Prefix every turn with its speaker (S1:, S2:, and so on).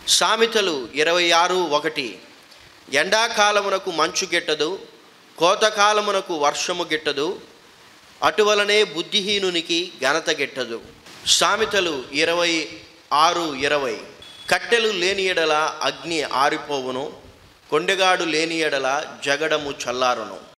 S1: సామెతలు 26:1. ఎండాకాలమునకు మంచు గిట్టదు, కోతకాలమునకు వర్షము గిట్టదు, అటువలనే బుద్ధిహీనునికి ఘనత గిట్టదు. సామెతలు 26:20. కట్టెలు లేని ఎడల అగ్ని ఆరిపోవును, కొండెగాడు లేని ఎడల జగడము చల్లారును.